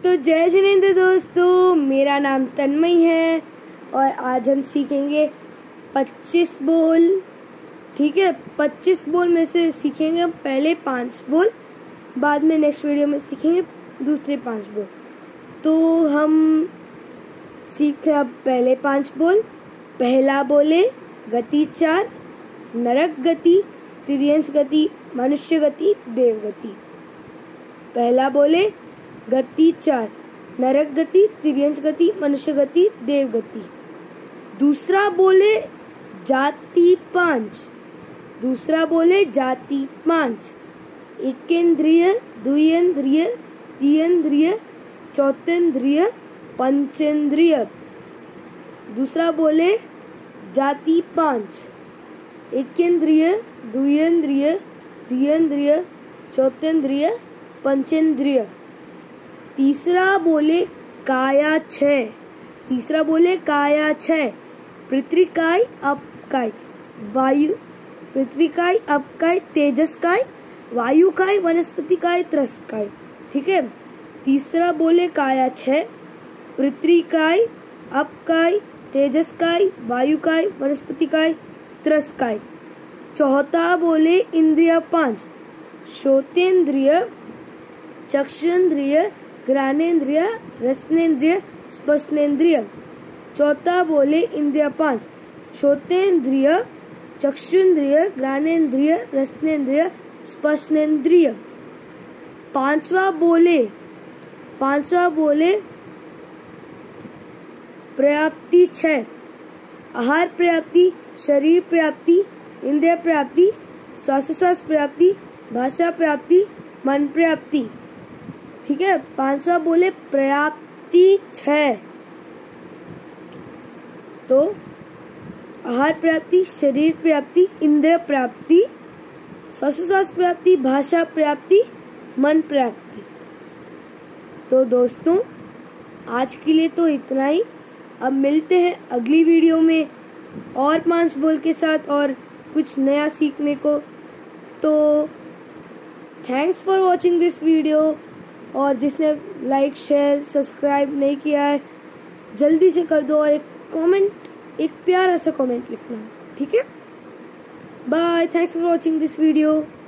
तो जय जिनेंद्र दोस्तों, मेरा नाम तन्मय है और आज हम सीखेंगे 25 बोल। ठीक है, 25 बोल में से सीखेंगे हम पहले 5 बोल, बाद में नेक्स्ट वीडियो में सीखेंगे दूसरे 5 बोल। तो हम सीखते हैं अब पहले 5 बोल। पहला बोले गति 4, नरक गति, तिर्यंच गति, मनुष्य गति, देव गति। पहला बोले गति 4, नरक गति, तिर्यंच गति, मनुष्य गति, देव गति। दूसरा बोले जाति 5, दूसरा बोले जाति 5, एकेंद्रिय, द्विएंद्रिय, तीन्द्रिय, चौतेंद्रिय, पंचेंद्रिय। दूसरा बोले जाति 5, एकेंद्रिय, द्विएंद्रिय, तीन्द्रिय, चौतेंद्रिय, पंचेंद्रिय। तीसरा बोले काया 6, तीसरा बोले काया 6, पृथ्वीकाय, अपकाय, वायु, पृथ्वीकाय, अपकाय, तेजसकाय, वायुकाय, वनस्पतिकाय, त्रस्काय। ठीक है, तीसरा बोले काया 6, पृथ्वीकाय, अपकाय, तेजसकाय, वायुकाय, वनस्पतिकाय, त्रस्काय। चौथा बोले इंद्रिय 5, श्रोतेंद्रिय, चक्षुंद्रिय, घ्राणेन्द्रिय, रसनेन्द्रिय, स्पर्शनेन्द्रिय। चौथा बोले इंद्रिय 5, श्रोतेंद्रिय, चक्षुंद्रिय, घ्राणेन्द्रिय, रसनेन्द्रिय, स्पर्शनेन्द्रिय। पांचवा बोले प्राप्ति 6, आहार प्राप्ति, शरीर प्राप्ति, इंद्रिय प्राप्ति, श्वासोच्छ्वास प्राप्ति, भाषा प्राप्ति, मन प्राप्ति। ठीक है, पांचवा बोले प्राप्ति 6। तो आहार प्राप्ति, शरीर प्राप्ति, इंद्रिय प्राप्ति, श्वासोच्छ्वास प्राप्ति, भाषा प्राप्ति, मन प्राप्ति। तो दोस्तों, आज के लिए तो इतना ही। अब मिलते हैं अगली वीडियो में और 5 बोल के साथ और कुछ नया सीखने को। तो thanks for watching this video. और जिसने लाइक, शेयर, सब्सक्राइब नहीं किया है जल्दी से कर दो और एक कमेंट, एक प्यारा सा कमेंट लिखना। ठीक है, bye, thanks for watching this video.